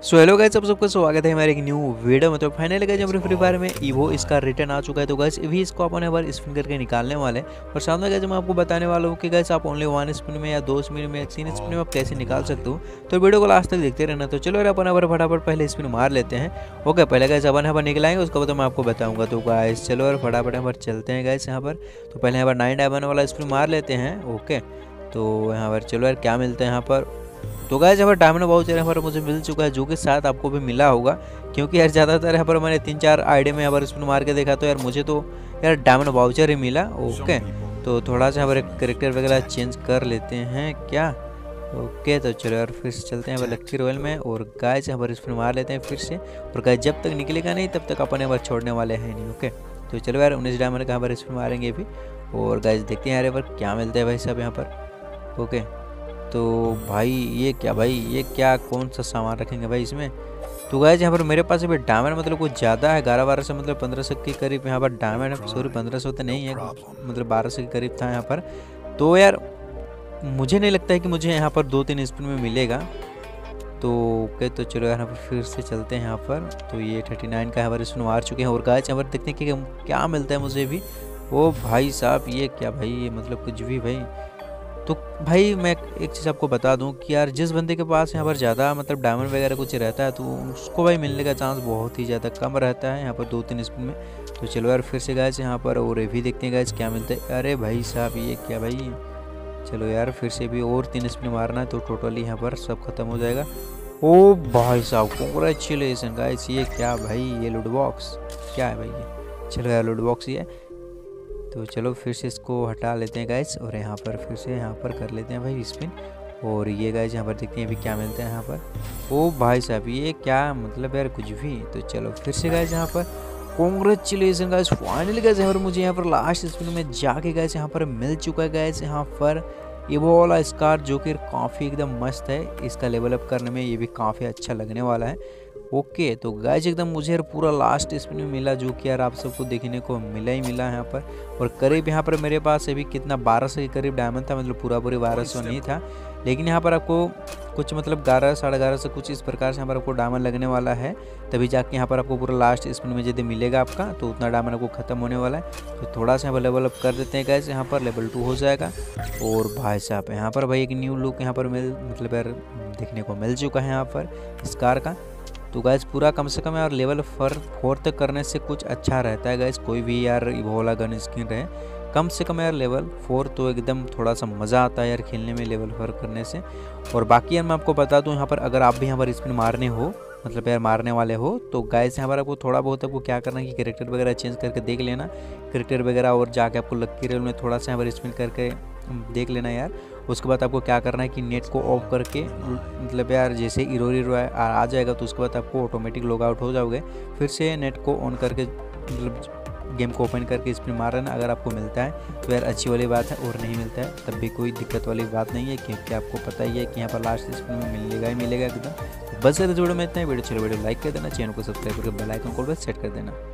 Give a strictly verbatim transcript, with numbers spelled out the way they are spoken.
So hello guys, आप सबका स्वागत है हमारे एक न्यू वीडियो में। तो फाइनली गाइस हमारे फ्री फायर में ईवो इसका रिटर्न आ चुका है। तो गाइस अभी इसको अपन एक बार स्पिन करके निकालने वाले हैं और सामने गाइस मैं आपको बताने वाला हूँ कि गाइस आप ओनली वन स्पिन में या दो स्पिन में या तीन स्पिन में आप कैसे निकाल सकते हो। तो वीडियो को लास्ट तक देखते रहना। तो चलो यार अपन एक बार फटाफट पहले स्पिन मार लेते हैं। ओके, पहले गाइस अपन यहाँ पर निकलाएंगे, उसके बाद मैं आपको बताऊँगा। तो गाइस चलो यार फटाफट यहाँ पर चलते हैं गाइस यहाँ पर। तो पहले यहाँ पर नाइन डायमंड वाला स्पिन मार लेते हैं। ओके, तो यहाँ पर चलो यार क्या मिलता है यहाँ पर। तो गाइस यहाँ पर डायमंड वाउचर यहाँ पर मुझे मिल चुका है, जो कि शायद आपको भी मिला होगा, क्योंकि यार ज़्यादातर यहाँ पर मैंने तीन चार आईडी में यहाँ पर स्पिन मार के देखा तो यार मुझे तो यार डायमंड वाउचर ही मिला। ओके, तो थोड़ा सा यहाँ पर कैरेक्टर वगैरह चेंज कर लेते हैं क्या। ओके, तो चलो यार फिर से चलते हैं यहाँ पर लक्की रॉयल में और गाइस यहाँ पर स्पिन मार लेते हैं फिर से। और गाइस जब तक निकलेगा नहीं तब तक अपन यहाँ पर छोड़ने वाले हैं नहीं। ओके, तो चलो यार उन्नीस डायमंड का यहाँ पर स्पिन मारेंगे अभी और गाइस देखते हैं यार यहाँ पर क्या मिलता है भाई साहब यहाँ पर। ओके, तो भाई ये क्या भाई ये क्या कौन सा सामान रखेंगे भाई इसमें। तो गाइस यहाँ पर मेरे पास अभी डायमंड मतलब कुछ ज़्यादा है, ग्यारह बारह सौ मतलब पंद्रह सौ के करीब यहाँ पर डायमंड, सॉरी पंद्रह सौ तो नहीं है, मतलब बारह सौ के करीब था यहाँ पर। तो यार मुझे नहीं लगता है कि मुझे यहाँ पर दो तीन स्पिन में मिलेगा। तो ओके, तो चलो यहाँ पर फिर से चलते हैं यहाँ पर। तो ये थर्टी नाइन का यहाँ पर स्पिन मार चुके हैं और गाइस यहाँ पर देखते हैं कि क्या मिलता है मुझे भी। ओ भाई साहब ये क्या भाई, ये मतलब कुछ भी भाई। तो भाई मैं एक चीज़ आपको बता दूं कि यार जिस बंदे के पास यहाँ पर ज़्यादा मतलब डायमंड वगैरह कुछ रहता है तो उसको भाई मिलने का चांस बहुत ही ज़्यादा कम रहता है यहाँ पर दो तीन स्पिन में। तो चलो यार फिर से गाइस यहाँ पर और भी देखते हैं गाइस क्या मिलता है। अरे भाई साहब ये क्या भाई। चलो यार फिर से भी और तीन स्पिन मारना है तो टोटली यहाँ पर सब खत्म हो जाएगा। ओ भाई साहब कांग्रेचुलेसन गाइस, ये क्या भाई, ये लूट बॉक्स क्या है भाई ये। चलो यार लूट बॉक्स ही है। तो चलो फिर से इसको हटा लेते हैं गाइस और यहाँ पर फिर से यहाँ पर कर लेते हैं भाई स्पिन। और ये गाइस यहाँ पर देखते हैं अभी क्या मिलता है यहाँ पर। ओ भाई साहब ये क्या मतलब यार कुछ भी। तो चलो फिर से गाइस यहाँ पर कांग्रेचुलेसन गाइस, फाइनली गाइस यहाँ पर मुझे यहाँ पर लास्ट स्पिन में जाके गाइस यहाँ पर मिल चुका है गाइस यहाँ पर ईवो वाला स्कार, जो कि काफ़ी एकदम मस्त है। इसका लेवल अप करने में ये भी काफ़ी अच्छा लगने वाला है। ओके, तो गाइस एकदम मुझे यार पूरा लास्ट स्पिन में मिला, जो कि यार आप सबको देखने को मिला ही मिला यहाँ पर। और करीब यहाँ पर मेरे पास अभी कितना बारह सौ के करीब डायमंड था, मतलब पूरा पूरी बारह सौ नहीं था, लेकिन यहाँ पर आपको कुछ मतलब ग्यारह साढ़े ग्यारह सौ कुछ इस प्रकार से यहाँ पर आपको डायमंड लगने वाला है। तभी जाके यहाँ पर आपको पूरा लास्ट स्पिन में यदि मिलेगा आपका तो उतना डायमंड आपको खत्म होने वाला है। तो थोड़ा सा यहाँ पर लेवल अप कर देते हैं गाइस, यहाँ पर लेवल टू हो जाएगा। और भाई साहब यहाँ पर भाई एक न्यू लुक यहाँ पर मिल मतलब यार देखने को मिल चुका है यहाँ पर स्कार का। तो गाइस पूरा कम से कम यार लेवल फोर फोर तक करने से कुछ अच्छा रहता है गाइस, कोई भी यार ईवो वाला गन स्किन रहे कम से कम यार लेवल फोर, तो एकदम थोड़ा सा मज़ा आता है यार खेलने में लेवल फोर करने से। और बाकी यार मैं आपको बता दूं यहाँ पर अगर आप भी यहाँ पर स्पिन मारने हो मतलब यार मारने वाले हो तो गाइस यहाँ पर आपको थोड़ा बहुत आपको क्या करना है कि कैरेक्टर वगैरह चेंज करके देख लेना कैरेक्टर वगैरह, और जाके आपको लक्की रेल में थोड़ा सा यहाँ पर स्पिन करके देख लेना यार। उसके बाद आपको क्या करना है कि नेट को ऑफ करके मतलब यार जैसे ईरो ईरो आ जाएगा तो उसके बाद आपको ऑटोमेटिक लॉग आउट हो जाओगे, फिर से नेट को ऑन करके मतलब गेम को ओपन करके स्पिन मार लेना। अगर आपको मिलता है तो यार अच्छी वाली बात है, और नहीं मिलता है तब भी कोई दिक्कत वाली बात नहीं है, क्योंकि आपको पता ही है कि यहाँ पर लास्ट स्पिन में मिलेगा ही मिलेगा एकदम। बस यार वीडियो में इतना ही। वीडियो चलो वीडियो लाइक कर देना, चैनल को सब्सक्राइब करके बेल आइकन कॉल पर सेट कर देना।